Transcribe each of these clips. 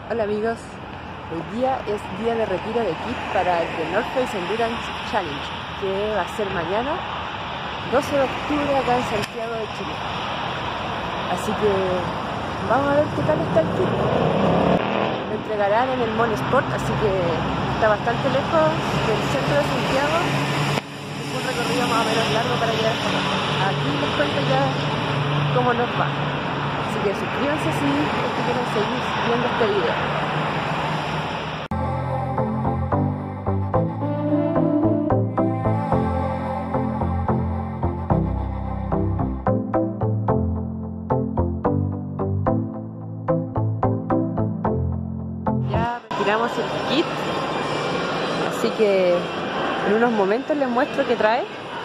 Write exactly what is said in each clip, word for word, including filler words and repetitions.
Hola amigos, hoy día es día de retiro de kit para el The North Face Endurance Challenge, que va a ser mañana, doce de octubre, acá en Santiago de Chile. Así que vamos a ver qué tal está el kit. Lo entregarán en el Mall Sport, así que está bastante lejos del centro de Santiago. Es un recorrido más o menos largo para llegar hasta acá. Aquí les cuento ya cómo nos va. Así que suscríbanse si quieren seguir viendo este video. Ya retiramos el kit, así que en unos momentos les muestro qué trae.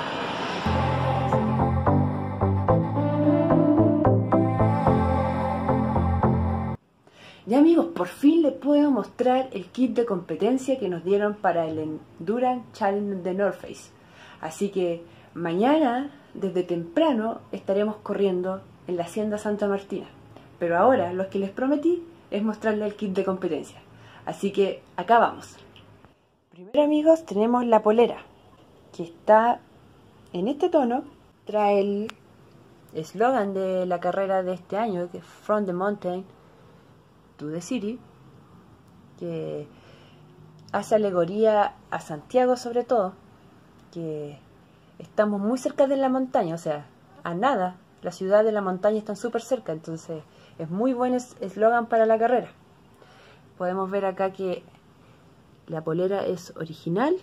Ya amigos, por fin les puedo mostrar el kit de competencia que nos dieron para el Endurance Challenge de North Face. Así que mañana, desde temprano, estaremos corriendo en la Hacienda Santa Martina. Pero ahora lo que les prometí es mostrarles el kit de competencia. Así que acá vamos. Primero amigos, tenemos la polera, que está en este tono. Trae el eslogan de la carrera de este año, que es From the Mountain to the City, que hace alegoría a Santiago sobre todo, que estamos muy cerca de la montaña, o sea, a nada, la ciudad de la montaña están súper cerca, entonces es muy buen eslogan para la carrera. Podemos ver acá que la polera es original,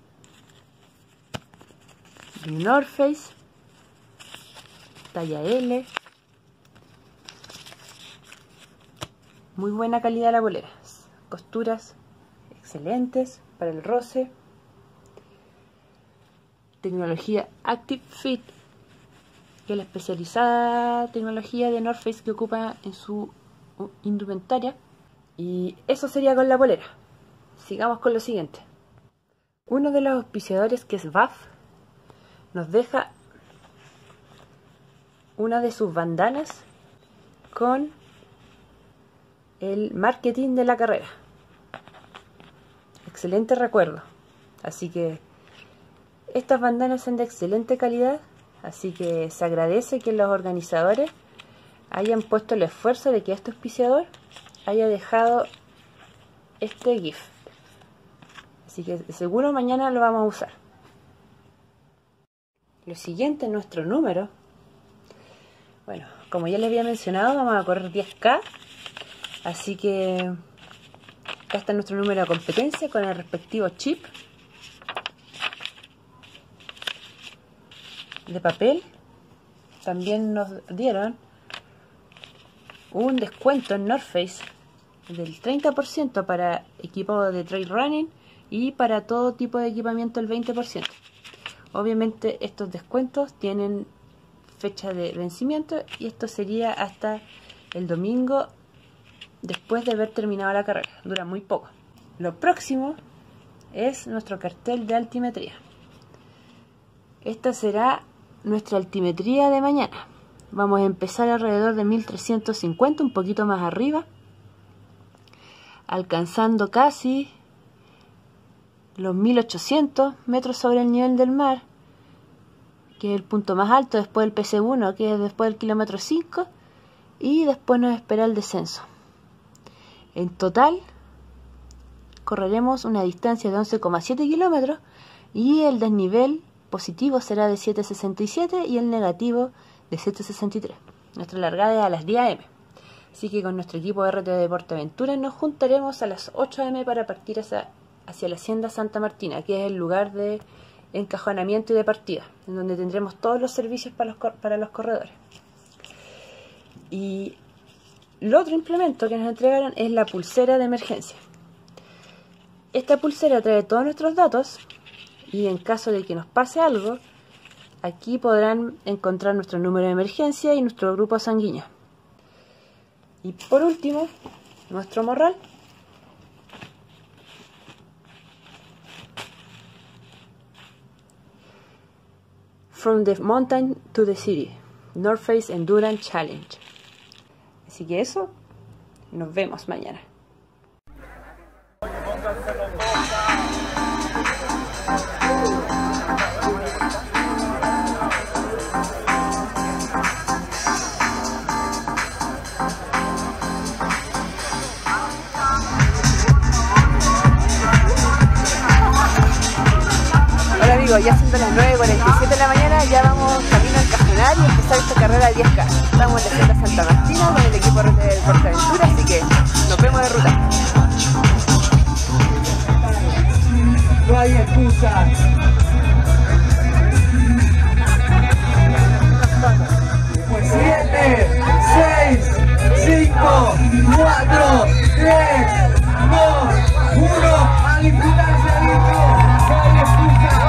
de North Face, talla L. Muy buena calidad la polera, costuras excelentes para el roce, tecnología Active Fit, que es la especializada tecnología de North Face que ocupa en su indumentaria. Y eso sería con la polera. Sigamos con lo siguiente. Uno de los auspiciadores, que es V A F, nos deja una de sus bandanas con el marketing de la carrera. Excelente recuerdo. Así que estas bandanas son de excelente calidad, así que se agradece que los organizadores hayan puesto el esfuerzo de que este auspiciador haya dejado este GIF. Así que seguro mañana lo vamos a usar. Lo siguiente es nuestro número. Bueno, como ya les había mencionado, vamos a correr diez K. Así que acá está nuestro número de competencia con el respectivo chip de papel. También nos dieron un descuento en North Face del treinta por ciento para equipo de trail running y para todo tipo de equipamiento el veinte por ciento. Obviamente estos descuentos tienen fecha de vencimiento y esto sería hasta el domingo después de haber terminado la carrera. Dura muy poco. Lo próximo es nuestro cartel de altimetría. Esta será nuestra altimetría de mañana. Vamos a empezar alrededor de mil trescientos cincuenta, un poquito más arriba, alcanzando casi los mil ochocientos metros sobre el nivel del mar, que es el punto más alto después del P C uno, que es después del kilómetro cinco, y después nos espera el descenso. En total correremos una distancia de once coma siete kilómetros y el desnivel positivo será de siete sesenta y siete y el negativo de siete sesenta y tres. Nuestra largada es a las diez a eme. Así que con nuestro equipo de R T de Portaventura nos juntaremos a las ocho a eme para partir hacia, hacia la Hacienda Santa Martina, que es el lugar de encajonamiento y de partida, en donde tendremos todos los servicios para los, para los corredores. Y el otro implemento que nos entregaron es la pulsera de emergencia. Esta pulsera trae todos nuestros datos y en caso de que nos pase algo, aquí podrán encontrar nuestro número de emergencia y nuestro grupo sanguíneo. Y por último, nuestro morral. From the Mountain to the City, North Face Endurance Challenge. Así que eso, nos vemos mañana. Hola amigos, ya siendo las nueve cuarenta y siete de la mañana, ya vamos camino al Cajonar y empezar esta carrera de diez K. Estamos en la Sierra Santa Martina con el equipo de Portaventura, así que nos vemos de ruta. No hay excusa. Pues siete, seis, cinco, cuatro, tres, dos, uno. A disfrutar ese ritmo. No hay excusa.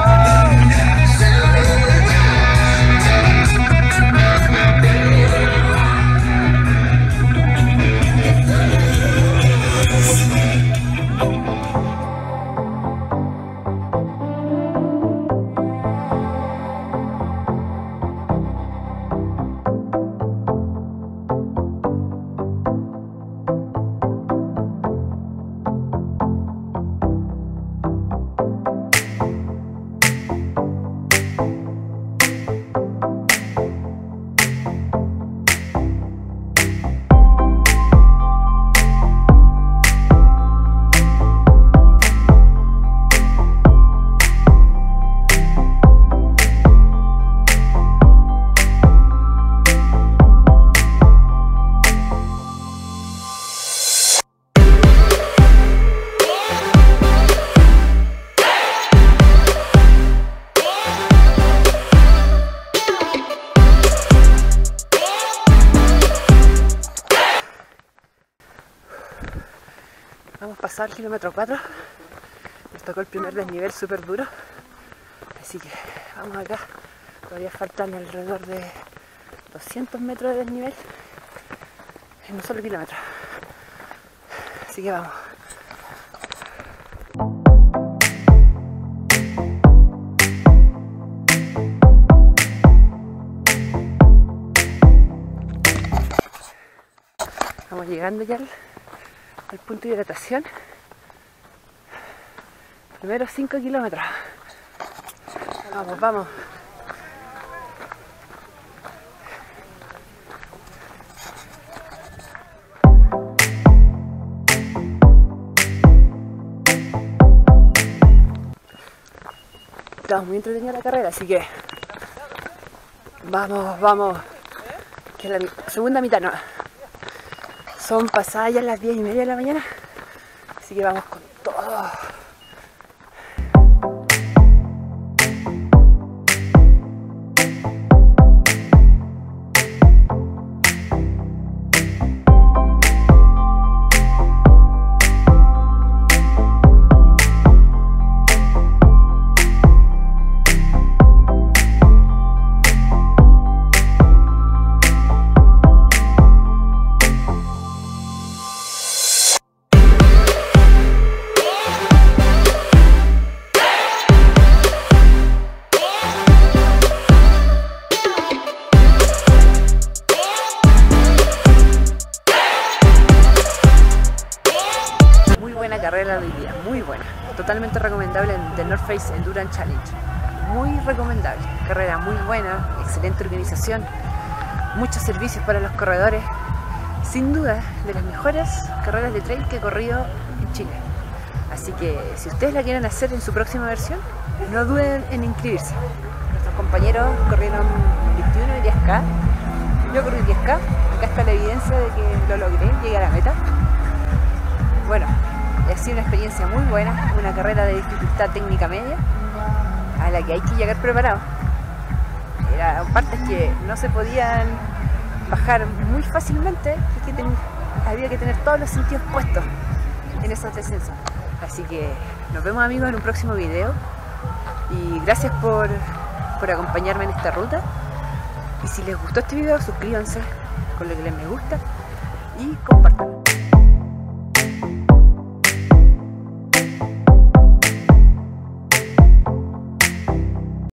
Hemos pasado el kilómetro cuatro, nos tocó el primer desnivel súper duro, así que vamos acá, todavía faltan alrededor de doscientos metros de desnivel en un solo kilómetro, así que vamos. Vamos llegando ya al el punto de hidratación. Primero cinco kilómetros. Vamos, vamos. Estamos muy entretenida la carrera, así que vamos, vamos. Que es la segunda mitad, no. Son pasadas ya las diez y media de la mañana, así que vamos con todo. Carrera de hoy día, muy buena, totalmente recomendable del North Face Endurance Challenge, muy recomendable, carrera muy buena, excelente organización, muchos servicios para los corredores, sin duda de las mejores carreras de trail que he corrido en Chile, así que si ustedes la quieren hacer en su próxima versión, no duden en inscribirse. Nuestros compañeros corrieron veintiuno y diez K, yo corrí diez K, acá está la evidencia de que lo logré, llegué a la meta. Bueno, ha sido una experiencia muy buena, una carrera de dificultad técnica media a la que hay que llegar preparado. Eran partes que no se podían bajar muy fácilmente, es que ten, había que tener todos los sentidos puestos en esos descensos. Así que nos vemos amigos en un próximo video y gracias por, por acompañarme en esta ruta. Y si les gustó este video, suscríbanse con lo que les me gusta y compartan.